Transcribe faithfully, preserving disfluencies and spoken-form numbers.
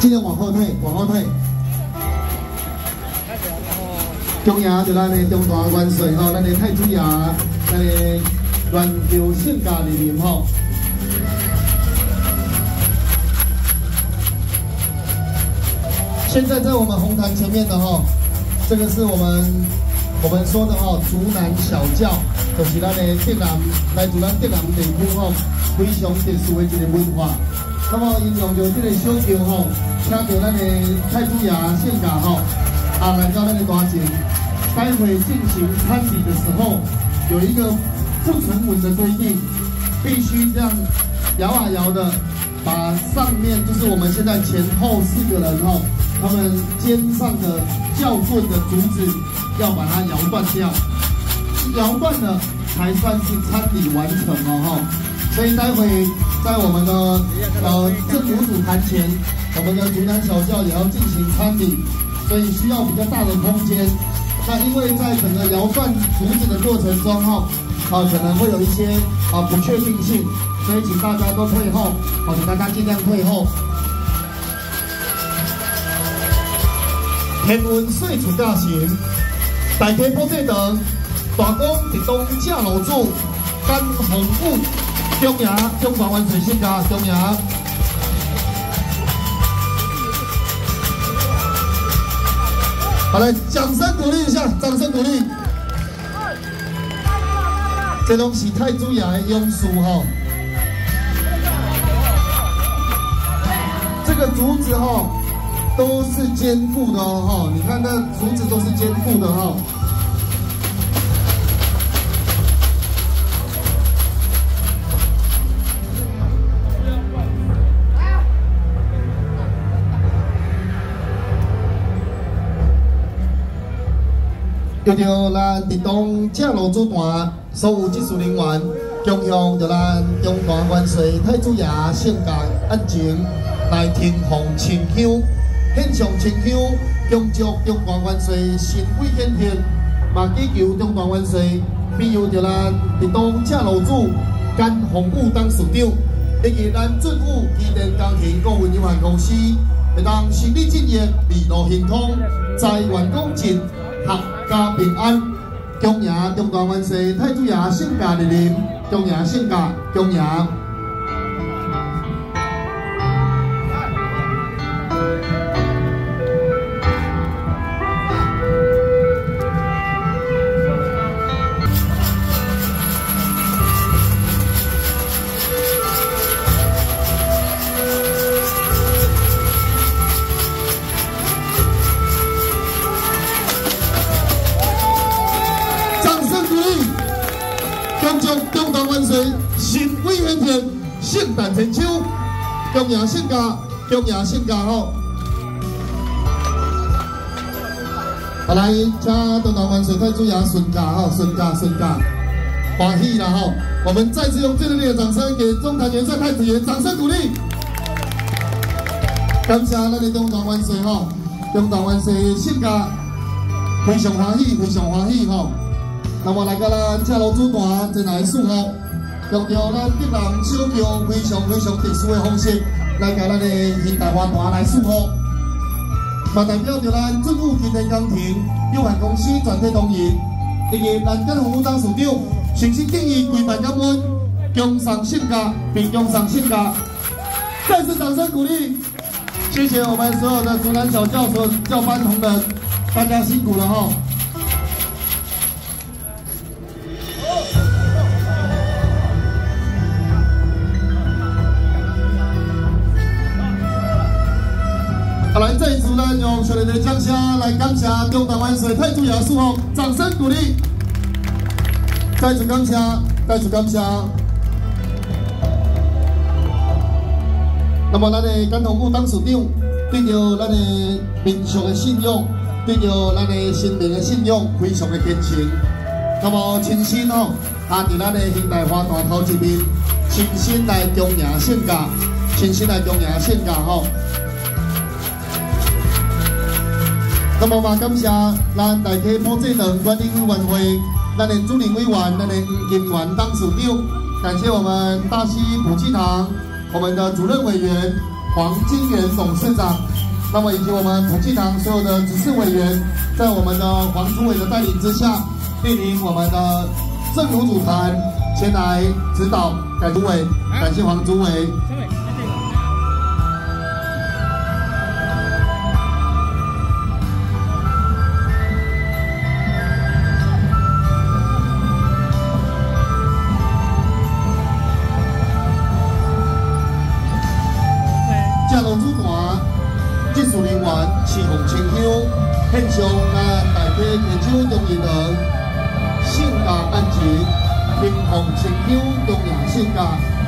尽量往后退，往后退。中央就咱的中大元帅吼，咱的太子爷，咱的元朝性家里面吼。现在在我们红毯前面的哈，这个是我们我们说的哈，竹南小教，就是咱的浙南来自咱浙南地区吼，非常特殊的一个文化。那么应用着这个小调吼，请着咱的太子爷性家吼，啊来到咱的大前，待会进行参礼的时候，有一个不成文的规定，必须这样摇啊摇的，把上面就是我们现在前后四个人吼。他们肩上的教棍的竹子要把它摇断掉，摇断了才算是参礼完成哦哈。所以待会在我们的呃正主主坛前，我们的竹南小教也要进行参礼，所以需要比较大的空间。那因为在整个摇断竹子的过程中哈，啊可能会有一些啊不确定性，所以请大家都退后，好，请大家尽量退后。天文水出驾行，大溪普济堂，大公直东正路主，甘洪武，中爷中华万岁性家中爷。好，来掌声鼓励一下，掌声鼓励。这拢是太子爷的勇士吼，这个竹子吼。都是坚固的哦，你看那竹子都是坚固的哈。着着咱伫东正路主团所有技术人员，恭向着咱中华元帅太子爷性格安静来听奉清香。献上清香，恭祝中华元帅神威显现，嘛祈求中华元帅庇佑着咱伫东正路主甘洪武董事长，以及咱政府机电工程顾问有限公司，会当顺利进业，利路亨通，财源广进，阖家平安。恭迎中华元帅太子爷性家莅临，恭迎性家，恭迎。神威显现，圣诞千秋，恭迎圣家，恭迎圣家吼！好来，请中华元帅太子爷顺驾吼，顺驾顺驾，欢喜啦吼！我们再次用最热烈的掌声给中坛元帅太子爷掌声鼓励。感谢咱的中华元帅吼，中华元帅圣家非常欢喜，非常欢喜吼！那么来到咱正路主团进来祝贺。用着咱浙南小调非常非常特殊的方式，来甲咱的现代花团来祝贺，嘛代表着咱政府机电工程有限公司全体同仁，以及咱甘洪武董事长诚心敬意跪拜感恩，恭上圣家，并恭上圣家，再次掌声鼓励，谢谢我们所有的竹南小教所教班同仁，大家辛苦了哈。好，来这一次呢，用热烈的掌声来感谢中华元帅太子爷祝贺，掌声鼓励，再次感谢，再次感谢。那么，咱的甘洪武董事长对着咱的民俗的信仰，对着咱的神明的信仰，非常的虔诚。那么，亲身吼，啊，伫咱的现代花坛头一面，亲身来恭迎圣家，亲身来恭迎圣家吼。那么嘛，感谢咱大溪普济堂管理委员会，咱的主任委员，咱的黄金元董事长，感谢我们大溪普济堂我们的主任委员黄金元董事长。 那么以及我们普济堂所有的执事委员，在我们的黄主委的带领之下，莅临我们的正如组团前来指导感主委，感谢黄主委。正路主团技术人员侍奉清香，献上啊大家扪手中义堂，性价安全，平衡清香中雅性价。